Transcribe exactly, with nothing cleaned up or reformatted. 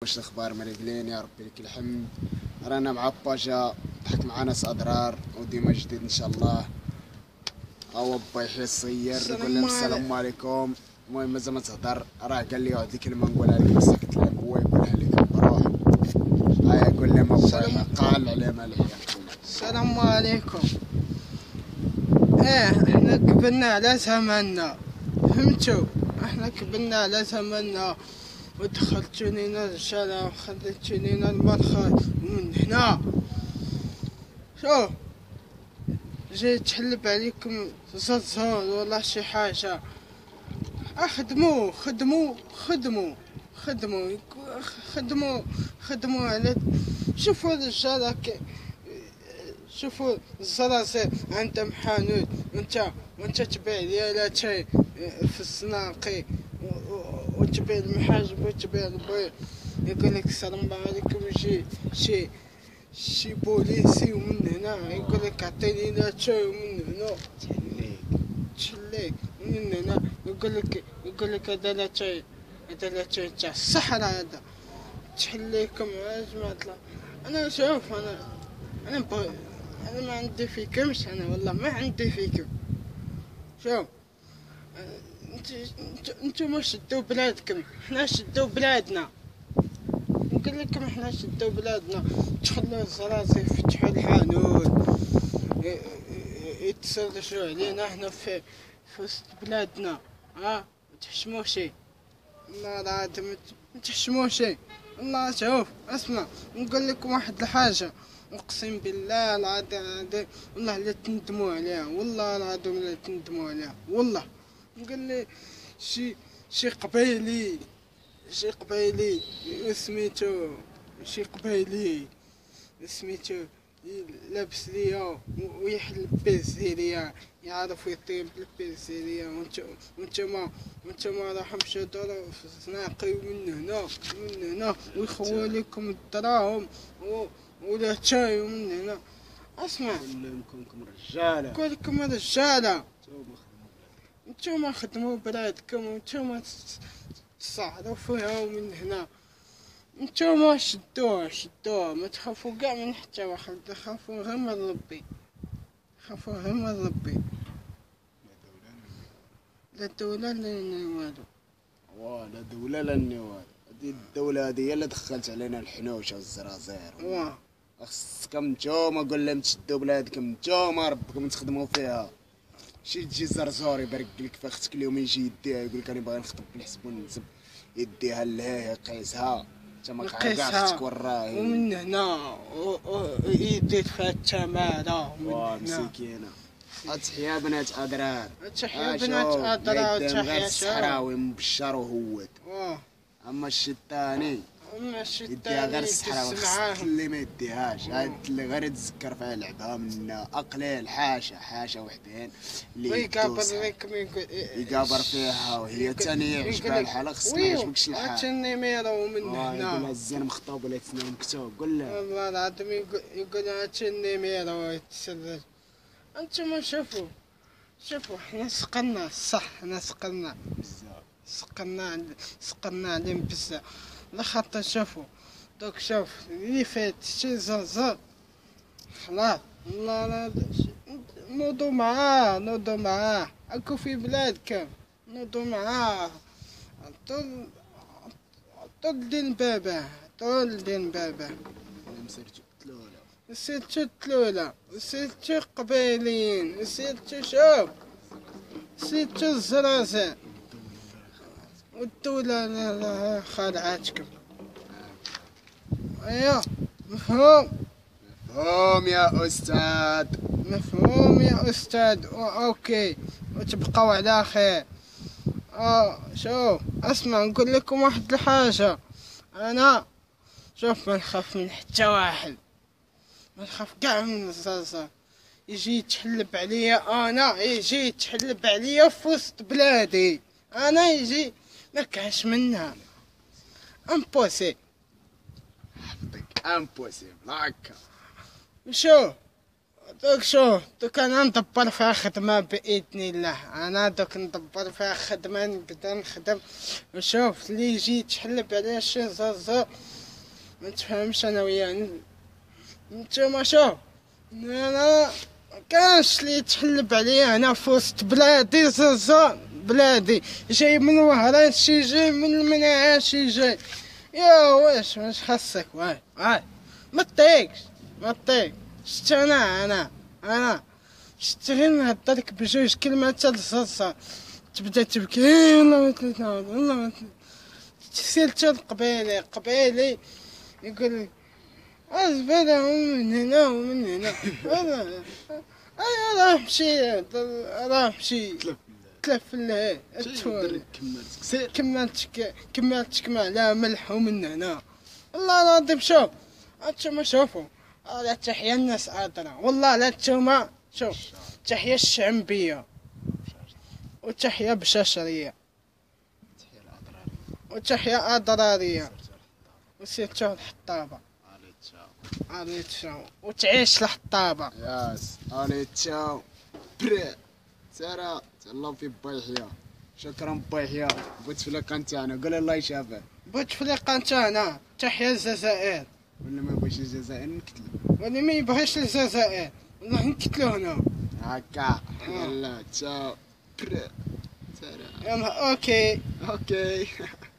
واش الاخبار مريقلين؟ يا ربي لك الحمد. رانا مع باشا ضحك معنا ناس اضرار وديما جديد ان شاء الله. هو با يحيى الصغير يقول لهم السلام عليكم. المهم مازال ما تهضر، راه قال لي واحد الكلمه نقولها لك بس قلت له هو يقولها لك بروح. هيا قول لهم ابا قال عليه مالحيه. السلام عليكم. ايه احنا كبرنا على زماننا، فهمتوا؟ احنا كبرنا على زماننا ودخلتوني لنا الرجاله وخليتوني لنا المدخل، ومن هنا شوف جاي تحلب عليكم زرزور ولا شي حاجه. اخدموا خدموا خدموا خدموا خدموا خدموا على شوفوا الرجاله. شوفوا الزرازير عندهم حانوت وانت وانت تبيع لي لاتاي في الزناقي وتبيع المحاجب وتبيع البيض. يقول لك السلام عليكم شي شي شي بوليسي، ومن هنا يقول لك عطيني لاتاي، ومن هنا تحليك تحليك ومن هنا يقول لك يقول لك هذا لاتاي هذا لاتاي تاع الصحراء هذا تحليكم يا جماعة. انا شوف انا انا بو انا ما عندي فيكمش، انا والله ما عندي فيكم. شوف انت انتم شدوا بلادكم، حنا شدوا بلادنا. نقول لكم حنا شدوا بلادنا. تخلوا الزرازي يفتحوا الحانوت يتسرشوا علينا حنا في في وسط بلادنا. ها متحشموا شي والله العظيم، متحشموا شي والله. شوف اسمع نقول لكم واحد الحاجه، اقسم بالله العظيم والله لا تندموا عليها، والله العظيم لا تندموا عليها والله. قال لي شي شي قبيلي شي قبيلي سميتو شي قبيلي سميتو لابس ليا ويحل بيزيريا، يعرف يطيب البيزيريا، وانتما وانتما راح مشاو داروا في الزناقي ومن هنا ومن هنا ويخووا لكم الدراهم ولا تاي ومن هنا. اسمع كلكم رجاله كلكم رجاله، انتوما خدموا بلادكم وانتوما تصعدوا فيها، ومن هنا انتوما شدوها شدوها. ما تخافوا كاع من حتى واحد، تخافوا غير من ربي، خافوا غير من ربي. لا الدولة لا والو، واه لا دولة لا نوال. هادي الدولة هادي هي اللي دخلت علينا الحنوشة والزرازير. واه خصكم نتوما قول لهم تشدوا بلادكم، نتوما ربكم تخدموا فيها. شي تجي زرزور يبارك لك في اختك اليوم يجي يديها يقول لك انا باغي نخطب بالحسب وننسب، يديها لهيه يقيسها انت ما كاع اختك وراهي، ومن هنا يدير فيها التماره واه مسكينه. تحيا بنات اضرار، تحيا بنات اضرار، تحيا الصحراوي مبشر وهود. واه اما الشي الثاني اما الشي يديها غير الثاني الصحراوي، خصك اللي ما يديهاش. هاد اللي غير يتذكر فيها لعبها منا اقليل حاشا حاشا وحدين اللي ويقابر لك يقابر فيها وهي ثاني يعجبها الحاله. خصك ما يعجبكش الحال. عطيني ميرو من هنا يقولها الزين مخطوب ولا تسنان مكتوب. قول له والله العظيم يقول عطيني ميرو يتسرج. انتما شوفوا شوفوا حنا سقنا صح، حنا سقنا بزاف سقنا سقنا عليهم بزاف لخاطر شوفوا دوك شوف اللي فات شي زرزر خلاص. والله لا نوضو معاه نوضو معاه اكو في بلادكم، نوضو معاه طول طول دين باباه طول دين باباه. مسيرتو تلوله سيرتو تلوله سيرتو قبيلين سيرتو شوف سيرتو الزرازير والدولة خادعاتكم. ايوا مفهوم مفهوم يا استاذ، مفهوم يا استاذ. اوكي وتبقاو على خير. اه شوف اسمع نقول لكم واحد الحاجة، انا شوف ما نخاف من حتى واحد، ما نخاف كاع من الزرزر. يجي يتحلب عليا انا يجي يتحلب عليا في وسط بلادي، انا يجي ما كاش منها امبوسي حفظك امبوسيبل هكا. شوف دوك شوف دوك انا ندبر فيها خدمة بإذن الله. انا دوك ندبر فيها خدمة نبدا نخدم وشوف اللي يجي يتحلب على شي زازا ما تفهمش انا وياه. نتوما شوف انا مكانش اللي يتحلب عليا هنا في وسط بلادي زازا بلادي جاي من وهران شي جاي من المناعة شي جاي يا واش واش خاصك واي واي ما تطيقش ما تطيق. شت انا انا انا شت غير نهضرلك بجوج كلمات لزازا تبدا تبكي والله ما تليت والله ما تليت. سيرتو قبيلي قبيلي يقول الزبالة من هنا ومن هنا انا راه مشي راه مشي تلف الليل كملتك كملتك مع لا ملح ومن هنا والله العظيم. شوف انتوما شوفوا لا تحيا الناس عاطرة والله لا انتوما شوف تحيا الشعبية وتحيا بشاشرية وتحيا أضرارية وسيرتو الحطابة علي تشاو وتعيش الحطابة ياس علي تشاو بري سارة الله في بايحيا. شكرا بايحيا بوتفليقة نتاعنا قول الله يشافه. بوتفليقة نتاعنا تحيا الجزائر. ولا ما يبغيش الجزائر نقتلو واللي ما يبغيش الجزائر والله نقتلو هنا هكا. يلا تشاو بري سارة. يلا اوكي اوكي